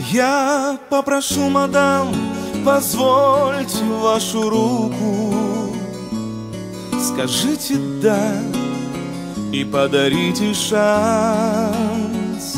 Я попрошу, мадам, позвольте вашу руку. Скажите «да» и подарите шанс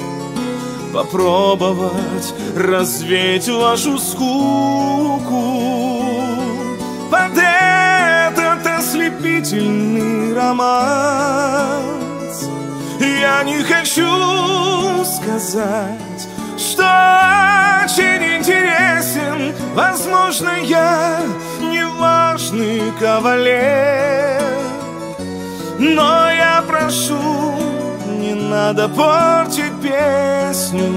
попробовать развеять вашу скуку под этот ослепительный романс. Я не хочу сказать, что очень интересен. Возможно, я неважный кавалер, но я прошу, не надо портить песню,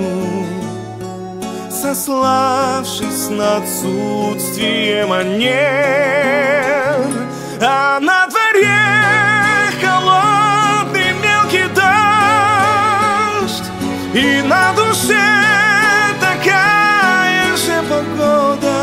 сославшись на отсутствие манер. А на дворе холодный мелкий дождь, и на душе такая же погода.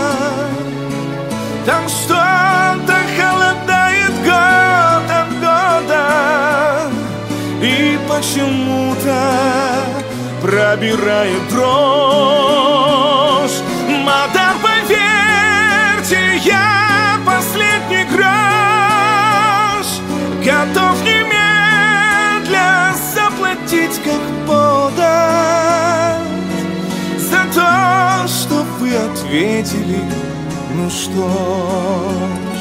Там что-то холодает год от года, и почему-то пробирает дрожь. Мадам, поверьте, я последний грош готов немедля заплатить как подать за то, что вы ответили. Ну что ж,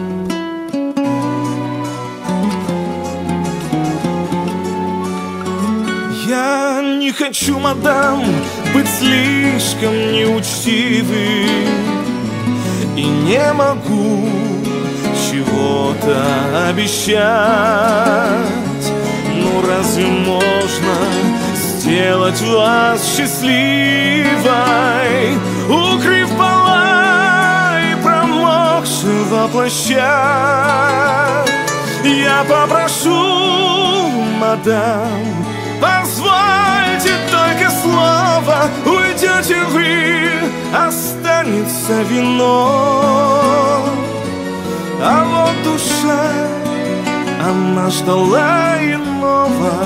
я не хочу, мадам, быть слишком неучтивым, и не могу чего-то обещать. Ну разве можно сделать вас счастливой, укрыв пола и промокшего плаща? Я попрошу, мадам, позвольте только слово, уйдете вы, останется вино. А вот душа, она ждала иного.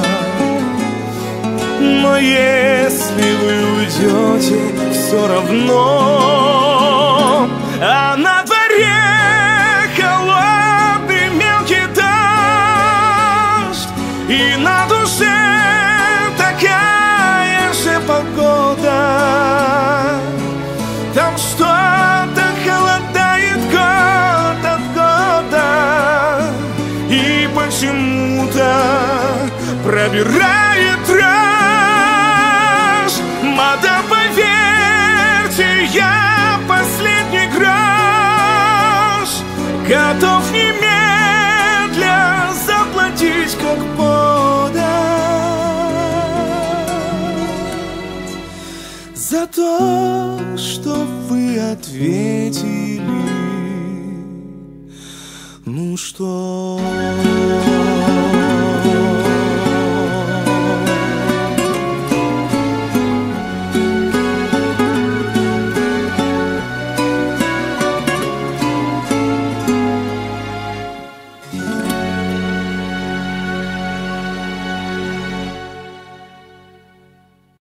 Но если вы уйдете, все равно. А на дворе холодный мелкий дождь, и на душе такая же погода. Там что-то холодает год от года, и почему-то пробирает дрожь. Мадам, поверьте, я